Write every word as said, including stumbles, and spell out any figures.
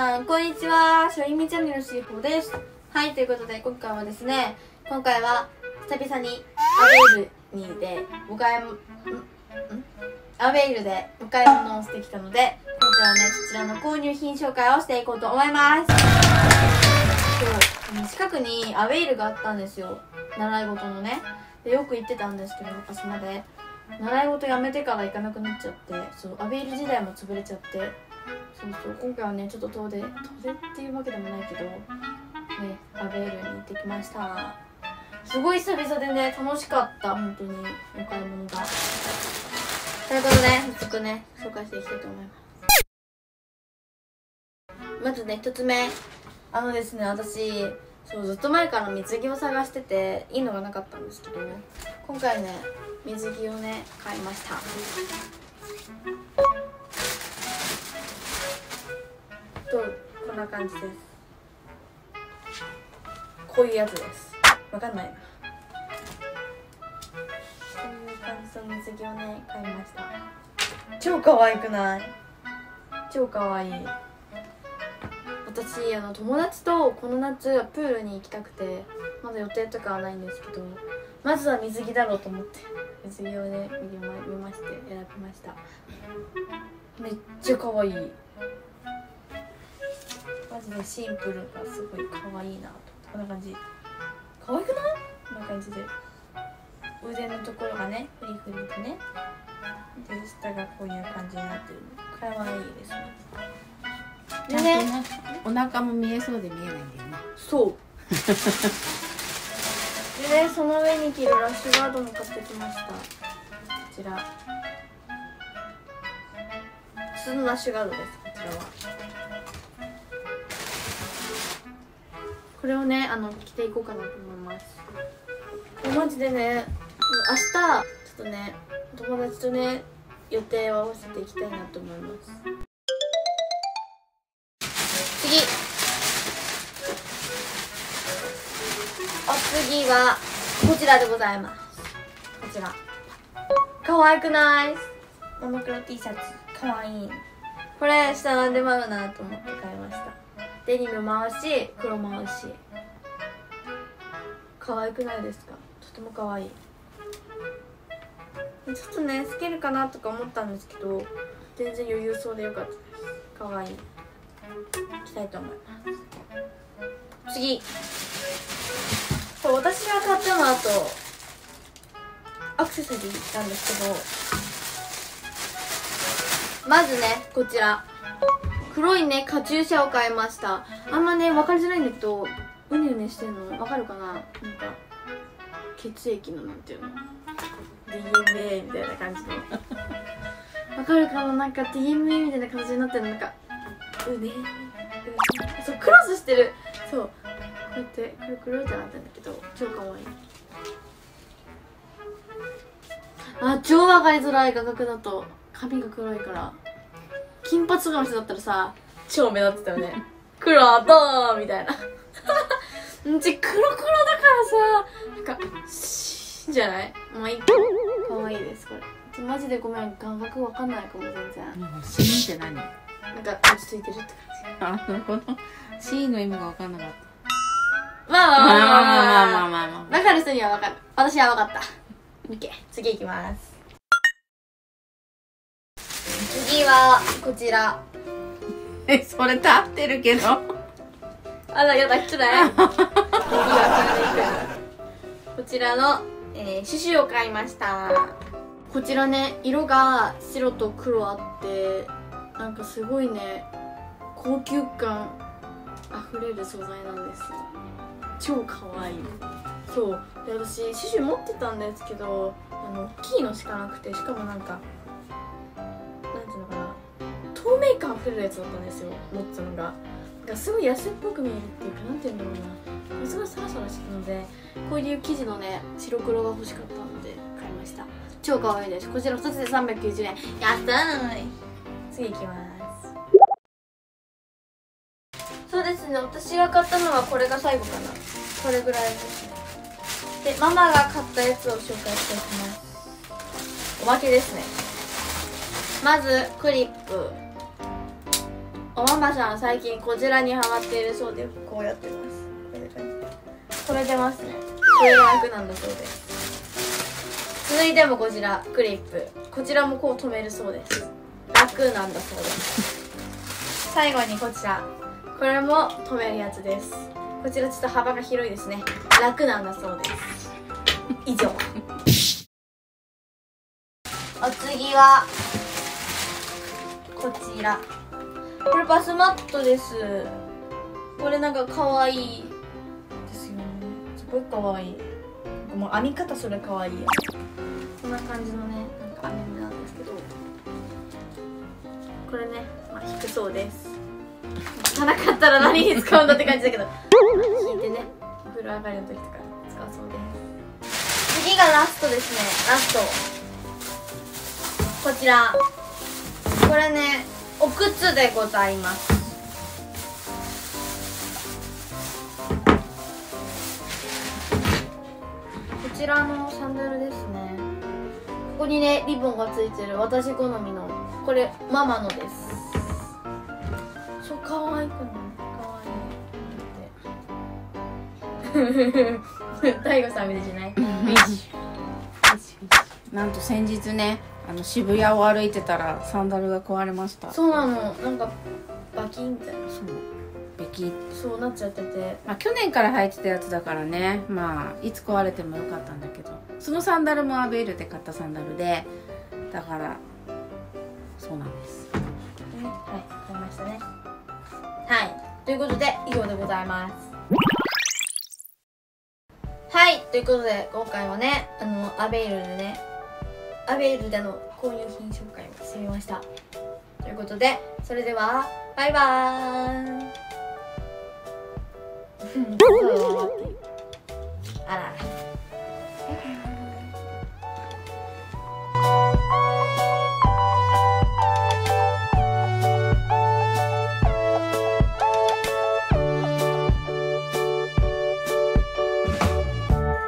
さんこんにちは、しょいみチャンネルのしーほです。はい、ということで今回はですね、今回は久々にアベイルにでお買い物んんアベイルでお買い物をしてきたので、今回はねそちらの購入品紹介をしていこうと思います。そう、近くにアベイルがあったんですよ、習い事のね。でよく行ってたんですけど、昔まで習い事やめてから行かなくなっちゃって、そうアベイル時代も潰れちゃって、そうそう、今回はねちょっと遠出遠出っていうわけでもないけどね、アベイルに行ってきました。すごい久々でね楽しかった、本当にお買い物が。ということで早速ね紹介していきたいと思います。まずね一つ目、あのですね、私そうずっと前から水着を探してていいのがなかったんですけど、今回ね水着をね買いました。とこんな感じです。こういうやつです。わかんないな。こういう感じの水着をね買いました。超可愛くない？超可愛い。私あの友達とこの夏プールに行きたくて、まだ予定とかはないんですけど、まずは水着だろうと思って水着をね見ま見まして選びました。めっちゃ可愛い。マジでシンプルがすごい可愛いなと。こんな感じ。可愛くない？こんな感じで腕のところがねフリフリでね、で下がこういう感じになってるの可愛いですね。でね、 お腹も見えそうで見えないんだよね。 そうでね、その上に着るラッシュガードも買ってきました。こちら普通のラッシュガードです。こちらはこれをねあの着ていこうかなと思います。マジでね明日ちょっとね友達とね予定を合わせていきたいなと思います。次お次はこちらでございます。こちら可愛くない？モノクロ T シャツ可愛い。これ下なんでも合うなと思って買いました。デニムも合うし黒も合うし可愛くないですか？とても可愛い。ちょっとね透けるかなとか思ったんですけど、全然余裕そうでよかったです。可愛い。着たいと思います。次、そう私が買ったのあとアクセサリーなんですけど、まずねこちら黒いねカチューシャを買いました。あんまね分かりづらいんだけど、うねうねしてんの分かるかな？なんか血液のなんていうの ディーエヌエー みたいな感じの分かるかな？なんか ディーエヌエー みたいな感じになってるの。なんかうねー、そうクロスしてる。そうこうやってくるくるってなってるんだけど超かわいい。あ、超分かりづらい。画角だと髪が黒いから。金髪とかの人だったらさ超目立ってたよね黒ドーンみたいなうち黒黒だからさなんかシーンじゃない？まあいいか。かわいいです。これマジでごめん、画角わかんないかも全然。 シーンって何？ なんか落ち着いてるって感じ。あ、なるほど。シーンの意味がわかんなかった。 まあまあまあまあまあまあまあまあまあ。 わかる人にはわかる。私はわかった。オッケー、次いきます。次はこちら。 え、それ立ってるけど。 あらやだ、失礼。こちらの、えー、シュシュを買いました。こちらね色が白と黒あって、なんかすごいね高級感あふれる素材なんですよ。超かわいい。そうで私シュシュ持ってたんですけど、あの大きいのしかなくて、しかもなんかなんていうのかな、透明感あふれるやつだったんですよ、持ってたのが。なんかすごい安っぽく見えるっていうか、なんていうんだろうな、すごいサラサラしてたので、こういう生地のね白黒が欲しかったので買いました。超可愛いです。こちらふたつでさんびゃくきゅうじゅうえん。安い。次いきます。そうですね、私が買ったのはこれが最後かな。これぐらいですね。でママが買ったやつを紹介していきます。おまけですね。まずクリップ、 おママさん最近こちらにハマっているそうで、こうやってます。これ出ますね。これが楽なんだそうです。続いてもこちらクリップ、こちらもこう留めるそうです。楽なんだそうです。最後にこちら、これも留めるやつです。こちらちょっと幅が広いですね。楽なんだそうです。以上。お次はこちら、これバスマットです。これなんか可愛いですよね。すごい可愛い。もう編み方それ可愛い。こんな感じのね、なんか編み目なんですけど、これね、まあ、引くそうです。引かなかったら何に使うんだって感じだけど、引いてね、お風呂上がりの時とか使うそうです。次がラストですね。ラストこちら、これね、お靴でございます。こちらのサンダルですね。ここにね、リボンがついてる私好みの、これママのです。そう、可愛くない？可愛い。大悟さんみたいじゃない？ なんと先日ね、あの渋谷を歩いてたらサンダルが壊れました。 そうなの、なんかバキンみたいな、 そうべきそうなっちゃってて、 まあ去年から履いてたやつだからね、まあいつ壊れてもよかったんだけど、そのサンダルもアベールで買ったサンダルで、だからそうなんです。 はい、買いましたね。はい、ということで以上でございます。はい、ということで今回はね、あのアベールでね、アベールでの購入品紹介をしてみました。ということで、それではバイバーイ。